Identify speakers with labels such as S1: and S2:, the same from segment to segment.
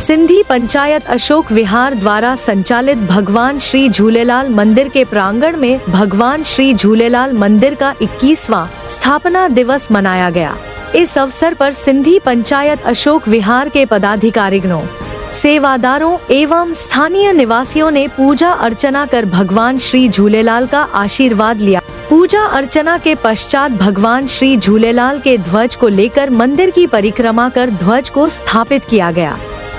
S1: सिंधी पंचायत अशोक विहार द्वारा संचालित भगवान श्री झूलेलाल मंदिर के प्रांगण में भगवान श्री झूलेलाल मंदिर का 21वां स्थापना दिवस मनाया गया। इस अवसर पर सिंधी पंचायत अशोक विहार के पदाधिकारियों, सेवादारों एवं स्थानीय निवासियों ने पूजा अर्चना कर भगवान श्री झूलेलाल का आशीर्वाद लिया। पूजा अर्चना के पश्चात भगवान श्री झूलेलाल के ध्वज को लेकर मंदिर की परिक्रमा कर ध्वज को स्थापित किया गया।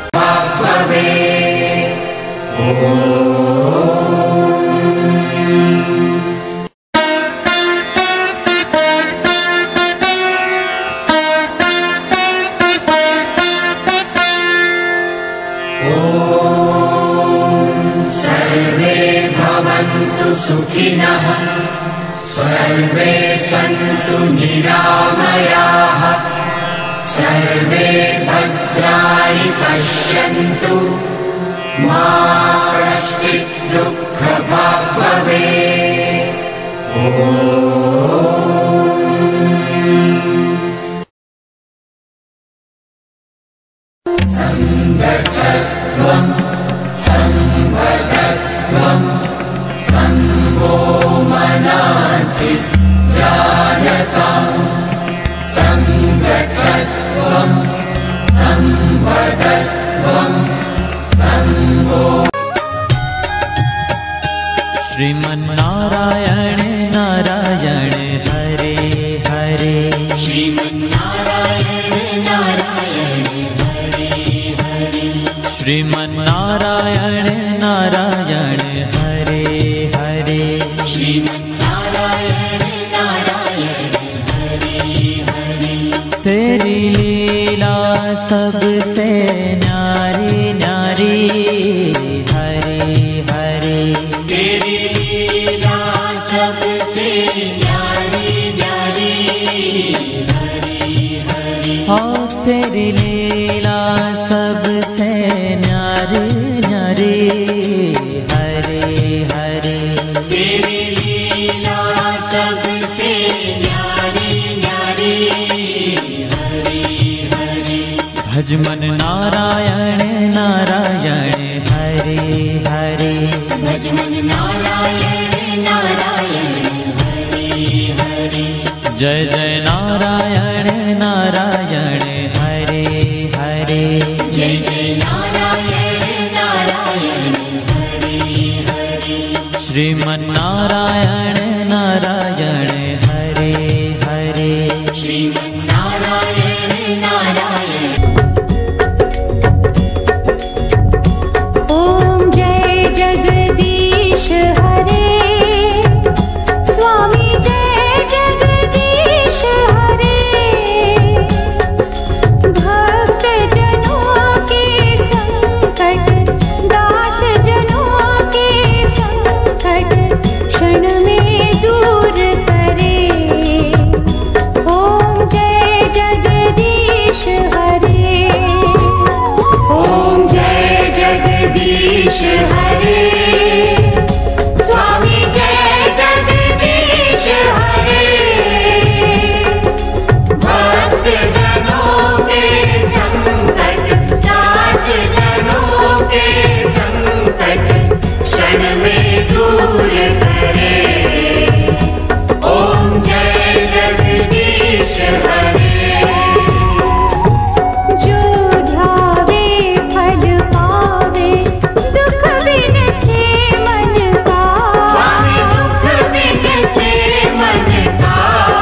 S2: सर्वे भवन्तु सुखिनः, सर्वे सन्तु निरामयाः, सर्वे भद्राणि पश्यन्तु, मा कश्चित् दुःखभाग् भवेत्। संगच्छध्वं संवदध्वं संगो मनांसि जानतां, संगच्छध्वं संवदध्वं संगो।
S3: श्रीमन्नारायण नारायण हरे हरे,
S2: श्रीमन्नारायण नारायण हरे हरे,
S3: श्रीमन्नारायण नारायण हरे हरे,
S2: श्रीमन्नारायण नारायण हरे हरे।
S3: तेरी लीला सबसे न्यारी न्यारी हरे हरे,
S2: तेरी लीला सबसे न्यारी न्यारी हरे हरे।
S3: हाँ तेरी लीला सबसे न्यारी न्यारी हरे हरे,
S2: तेरी लीला सबसे न्यारी न्यारी हरे हरे।
S3: भजमन नारायण नारायण हरे हरे,
S2: भजमन नारायण नारायण हरे हरे,
S3: जय जय नारायण नारायण हरे हरे,
S2: जय जय नारायण नारायण हरे हरे।
S3: श्रीमन्नारायण नारायण हरे हरे,
S2: श्रीमन्नारायण नारायण।
S4: ओम जय जगदीश हरे, स्वामी जय जगदीश हरे। भक्त जनों के संकट, दास जनों के संकट क्षण में दूर करे। ओम जय जगदीश हरे,
S2: ओम जय जगदीश हरे, स्वामी जय जगदीश हरे। भक्त जनों के संकट, दास जनों के संकट क्षण में दूर करे। ओम जय जगदीश हरे।
S4: जो ध्यावे फल पावे, दुख बिनसे मन का।
S2: स्वामी दुख बिनसे मन का,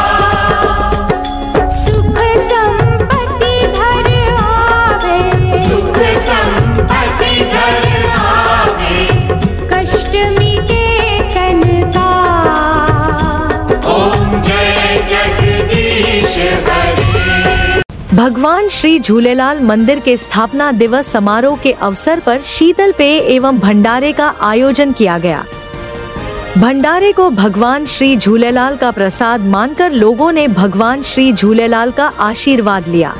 S4: सुख संपत्ति घर आवे,
S2: सुख संपत्ति घर आवे।
S4: कष्ट मिटे तन का।
S2: ओम जय जगदीश हरे।
S1: भगवान श्री झूलेलाल मंदिर के स्थापना दिवस समारोह के अवसर पर शीतल पेय एवं भंडारे का आयोजन किया गया। भंडारे को भगवान श्री झूलेलाल का प्रसाद मानकर लोगों ने भगवान श्री झूलेलाल का आशीर्वाद लिया।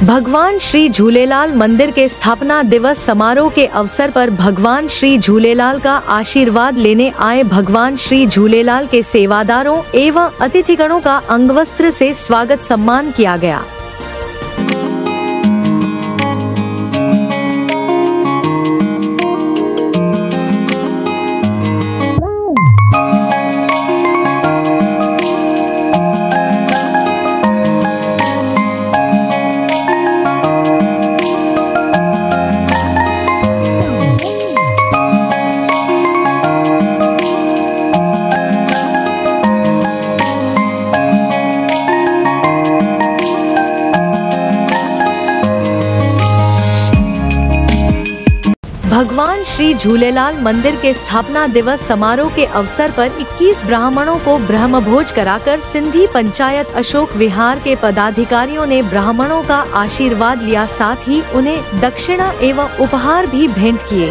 S1: भगवान श्री झूलेलाल मंदिर के स्थापना दिवस समारोह के अवसर पर भगवान श्री झूलेलाल का आशीर्वाद लेने आए भगवान श्री झूलेलाल के सेवादारों एवं अतिथिगणों का अंगवस्त्र से स्वागत सम्मान किया गया। भगवान श्री झूलेलाल मंदिर के स्थापना दिवस समारोह के अवसर पर 21 ब्राह्मणों को ब्रह्मभोज कराकर सिंधी पंचायत अशोक विहार के पदाधिकारियों ने ब्राह्मणों का आशीर्वाद लिया, साथ ही उन्हें दक्षिणा एवं उपहार भी भेंट किए।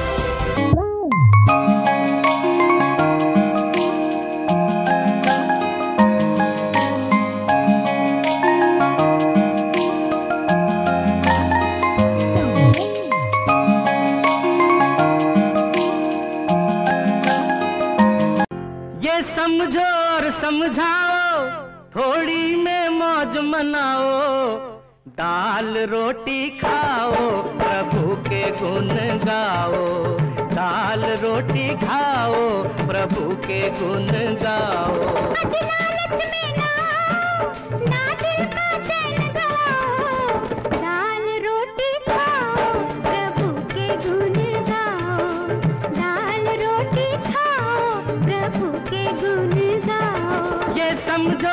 S5: समझो और समझाओ, थोड़ी में मौज मनाओ, दाल रोटी खाओ, प्रभु के गुण गाओ, दाल रोटी खाओ, प्रभु के गुण गाओ।
S4: लालच में ना आओ, ना दिल का चैन गवाओ, दाल रोटी खाओ, प्रभु के गुण गाओ, दाल रोटी खाओ, प्रभु के गुण गाओ।
S5: ये समझो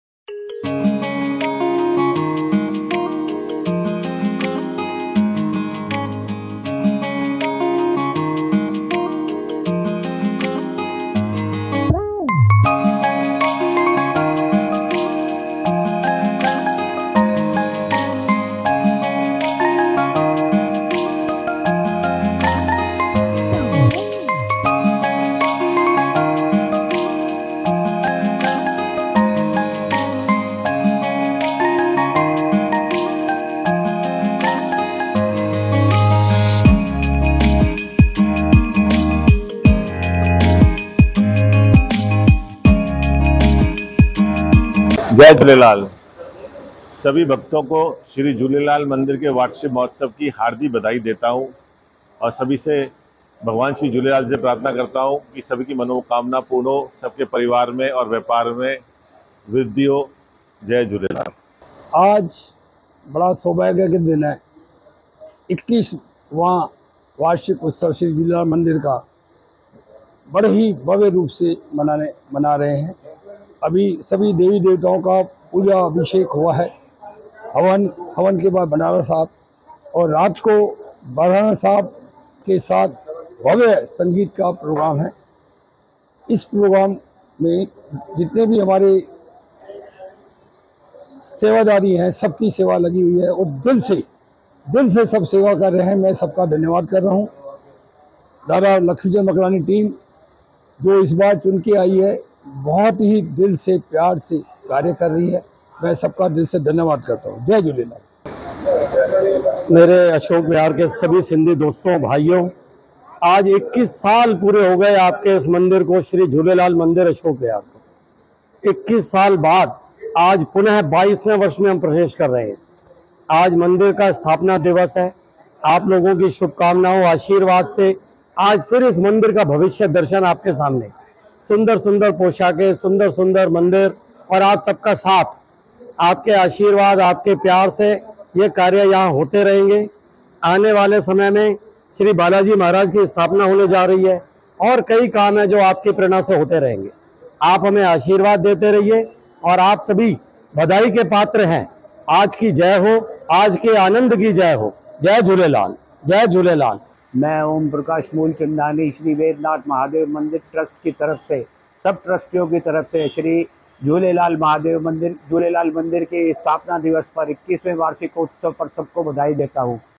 S6: जय झूलेलाल। सभी भक्तों को श्री झूलेलाल मंदिर के वार्षिक महोत्सव की हार्दिक बधाई देता हूं और सभी से भगवान श्री झूलेलाल से प्रार्थना करता हूं कि सभी की मनोकामना पूर्ण हो, सबके परिवार में और व्यापार में वृद्धि हो। जय झूलेलाल।
S7: आज बड़ा सौभाग्य के दिन है। 21वां वार्षिक उत्सव श्री झूलेलाल मंदिर का बड़े ही भव्य रूप से मना रहे हैं। अभी सभी देवी देवताओं का पूजा अभिषेक हुआ है। हवन के बाद भंडारा साहब और रात को भंडारा साहब के साथ भव्य संगीत का प्रोग्राम है। इस प्रोग्राम में जितने भी हमारे सेवादारी हैं, सबकी सेवा लगी हुई है और दिल से सब सेवा कर रहे हैं। मैं सबका धन्यवाद कर रहा हूँ। दादा लक्ष्मीचंद मकरानी टीम जो इस बार चुन के आई है, बहुत ही दिल से प्यार से कार्य कर रही है। मैं सबका दिल से धन्यवाद करता हूँ। जय झूलेलाल।
S8: मेरे अशोक विहार के सभी सिंधी दोस्तों भाइयों, आज 21 साल पूरे हो गए आपके इस मंदिर को, श्री झूलेलाल मंदिर अशोक विहार को। 21 साल बाद आज पुनः 22वें वर्ष में हम प्रवेश कर रहे हैं। आज मंदिर का स्थापना दिवस है। आप लोगों की शुभकामनाओं आशीर्वाद से आज फिर इस मंदिर का भविष्य दर्शन आपके सामने। सुंदर सुंदर पोशाकें, सुंदर सुंदर मंदिर और आप सबका साथ, आपके आशीर्वाद, आपके प्यार से ये कार्य यहाँ होते रहेंगे। आने वाले समय में श्री बालाजी महाराज की स्थापना होने जा रही है और कई काम है जो आपकी प्रेरणा से होते रहेंगे। आप हमें आशीर्वाद देते रहिए और आप सभी बधाई के पात्र हैं। आज की जय हो, आज के आनंद की जय हो। जय झूलेलाल, जय झूलेलाल।
S9: मैं ओम प्रकाश मूलचंदानी श्री वेदनाथ महादेव मंदिर ट्रस्ट की तरफ से, सब ट्रस्टियों की तरफ से श्री झूलेलाल मंदिर के स्थापना दिवस पर 21वें वार्षिक उत्सव पर सबको बधाई देता हूँ।